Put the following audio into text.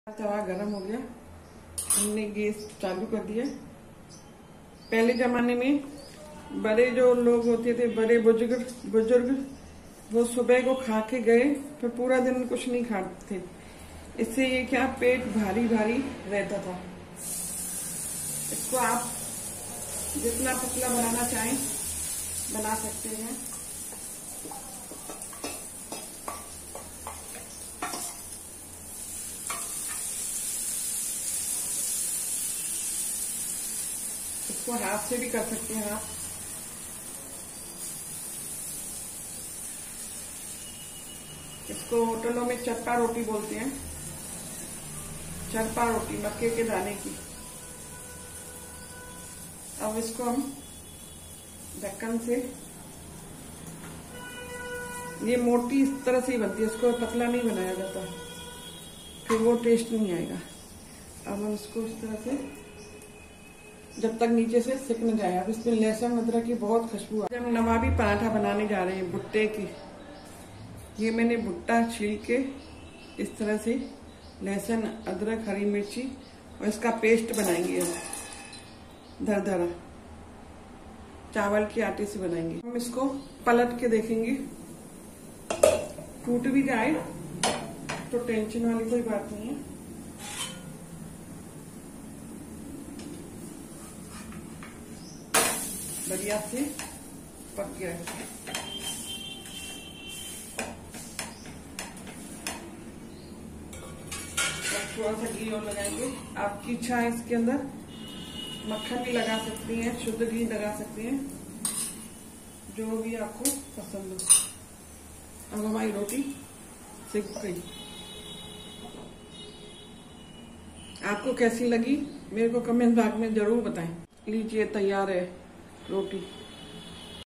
तवा गरम हो गया, हमने गैस चालू कर दिया। पहले जमाने में बड़े जो लोग होते थे, बड़े बुजुर्ग वो सुबह को खा के गए फिर पूरा दिन कुछ नहीं खाते थे। इससे ये क्या पेट भारी भारी रहता था। इसको आप जितना पतला बनाना चाहें बना सकते हैं। इसको हाथ से भी कर सकते हैं आप। इसको होटलों में चरपा रोटी बोलते हैं, चरपा रोटी मक्के के दाने की। अब इसको हम ढक्कन से, ये मोटी इस तरह से ही बनती है, इसको पतला नहीं बनाया जाता, फिर वो टेस्ट नहीं आएगा। अब हम इसको इस तरह से जब तक नीचे से सिक न जाए। अब इसमें लहसुन अदरक की बहुत खुशबू है। हम नवाबी पराठा बनाने जा रहे हैं भुट्टे की। ये मैंने भुट्टा छील के इस तरह से लहसुन अदरक हरी मिर्ची और इसका पेस्ट बनाएंगे हम दरदरा, चावल के आटे से बनाएंगे। हम इसको पलट के देखेंगे, टूट भी जाए तो टेंशन वाली कोई बात नहीं है। बढ़िया से पक गया है। थोड़ा सा घी और लगाएंगे, आपकी इच्छा है। इसके अंदर मक्खन भी लगा सकती हैं, शुद्ध घी लगा सकते हैं, जो भी आपको पसंद हो। अब हमारी रोटी सिक गई। आपको कैसी लगी मेरे को कमेंट बॉक्स में जरूर बताएं। लीजिए तैयार है रोटी।